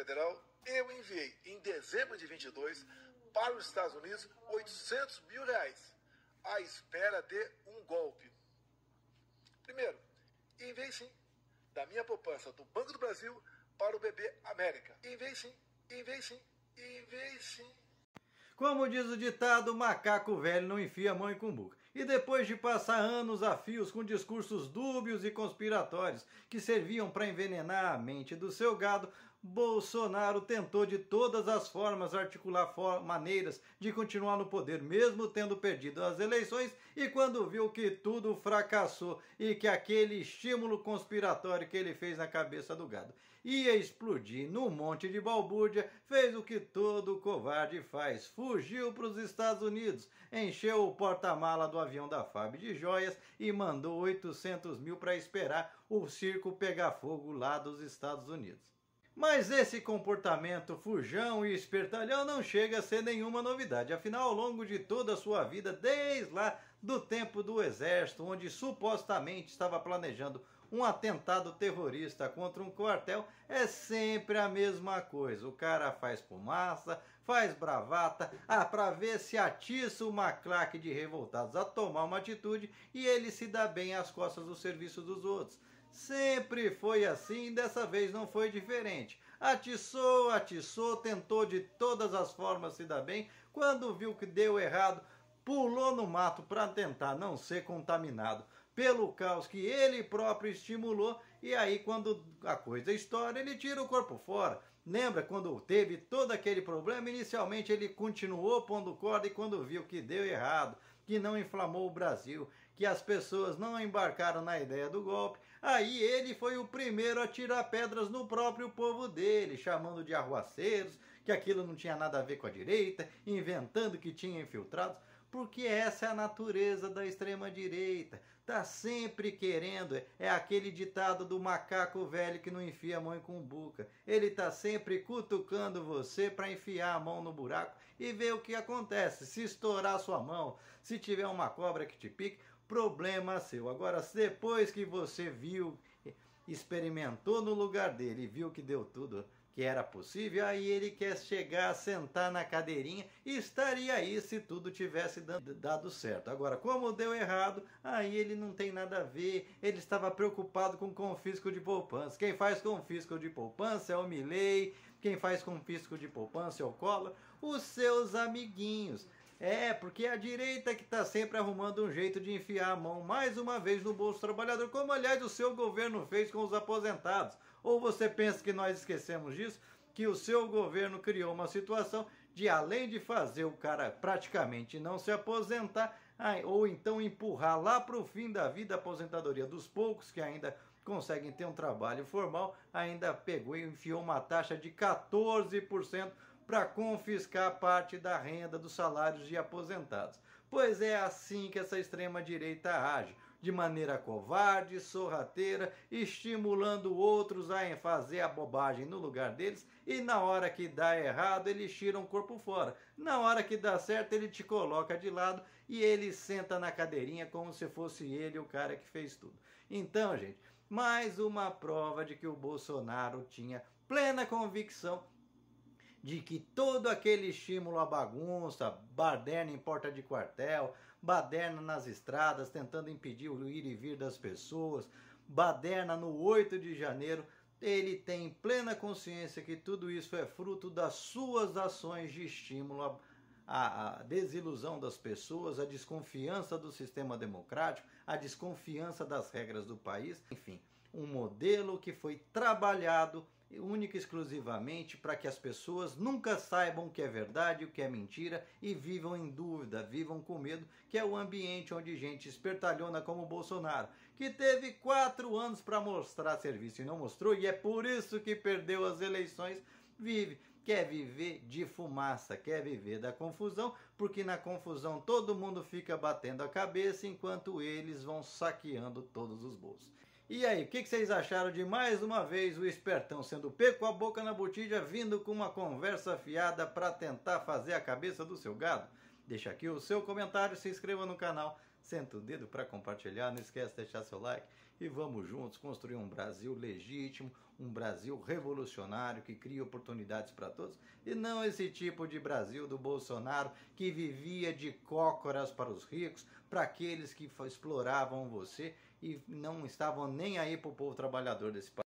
Federal, eu enviei em dezembro de 22 para os Estados Unidos R$800 mil, à espera de um golpe. Primeiro, enviei sim da minha poupança do Banco do Brasil para o BB América. Enviei sim, enviei sim, enviei sim. Como diz o ditado, macaco velho não enfia a mão em cumbuca. E depois de passar anos a fios com discursos dúbios e conspiratórios que serviam para envenenar a mente do seu gado, Bolsonaro tentou de todas as formas articular maneiras de continuar no poder, mesmo tendo perdido as eleições, e quando viu que tudo fracassou e que aquele estímulo conspiratório que ele fez na cabeça do gado ia explodir num monte de balbúrdia, fez o que todo covarde faz: fugiu para os Estados Unidos, encheu o porta-mala do avião da FAB de joias e mandou 800 mil para esperar o circo pegar fogo lá dos Estados Unidos. Mas esse comportamento fujão e espertalhão não chega a ser nenhuma novidade. Afinal, ao longo de toda a sua vida, desde lá do tempo do Exército, onde supostamente estava planejando um atentado terrorista contra um quartel, é sempre a mesma coisa. O cara faz fumaça, faz bravata, para ver se atiça uma claque de revoltados a tomar uma atitude, e ele se dá bem às costas do serviço dos outros. Sempre foi assim e dessa vez não foi diferente. Atiçou, tentou de todas as formas se dar bem. Quando viu que deu errado, pulou no mato para tentar não ser contaminado pelo caos que ele próprio estimulou. E aí, quando a coisa estoura, ele tira o corpo fora. Lembra quando teve todo aquele problema? Inicialmente ele continuou pondo corda, e quando viu que deu errado, que não inflamou o Brasil, que as pessoas não embarcaram na ideia do golpe, aí ele foi o primeiro a tirar pedras no próprio povo dele, chamando de arruaceiros, que aquilo não tinha nada a ver com a direita, inventando que tinha infiltrados, porque essa é a natureza da extrema-direita. Tá sempre querendo, é aquele ditado do macaco velho que não enfia a mão em cumbuca. Ele tá sempre cutucando você para enfiar a mão no buraco e ver o que acontece. Se estourar sua mão, se tiver uma cobra que te pique, problema seu. Agora, depois que você viu, experimentou no lugar dele e viu que deu tudo que era possível, aí ele quer chegar, sentar na cadeirinha, e estaria aí se tudo tivesse dado certo. Agora, como deu errado, aí ele não tem nada a ver, ele estava preocupado com confisco de poupança. Quem faz confisco de poupança é o Milei, quem faz confisco de poupança é o Collor, os seus amiguinhos. Porque é a direita que está sempre arrumando um jeito de enfiar a mão mais uma vez no bolso do trabalhador, como aliás o seu governo fez com os aposentados. Ou você pensa que nós esquecemos disso? Que o seu governo criou uma situação de, além de fazer o cara praticamente não se aposentar, ou então empurrar lá para o fim da vida a aposentadoria dos poucos que ainda conseguem ter um trabalho formal, ainda pegou e enfiou uma taxa de 14% para confiscar parte da renda dos salários de aposentados. Pois é assim que essa extrema-direita age, de maneira covarde, sorrateira, estimulando outros a fazer a bobagem no lugar deles, e na hora que dá errado, eles tiram o corpo fora. Na hora que dá certo, ele te coloca de lado e ele senta na cadeirinha como se fosse ele o cara que fez tudo. Então, gente, mais uma prova de que o Bolsonaro tinha plena convicção de que todo aquele estímulo à bagunça, baderna em porta de quartel, baderna nas estradas, tentando impedir o ir e vir das pessoas, baderna no 8 de janeiro, ele tem plena consciência que tudo isso é fruto das suas ações de estímulo à desilusão das pessoas, a desconfiança do sistema democrático, a desconfiança das regras do país, enfim, um modelo que foi trabalhado única e exclusivamente para que as pessoas nunca saibam o que é verdade e o que é mentira e vivam em dúvida, vivam com medo, que é o ambiente onde gente espertalhona como o Bolsonaro, que teve 4 anos para mostrar serviço e não mostrou, e é por isso que perdeu as eleições, quer viver de fumaça, quer viver da confusão, porque na confusão todo mundo fica batendo a cabeça enquanto eles vão saqueando todos os bolsos. E aí, o que vocês acharam de mais uma vez o espertão sendo pego com a boca na botija, vindo com uma conversa fiada para tentar fazer a cabeça do seu gado? Deixa aqui o seu comentário, se inscreva no canal, senta o dedo para compartilhar, não esquece de deixar seu like e vamos juntos construir um Brasil legítimo, um Brasil revolucionário que cria oportunidades para todos, e não esse tipo de Brasil do Bolsonaro que vivia de cócoras para os ricos, para aqueles que exploravam você e não estavam nem aí para o povo trabalhador desse país.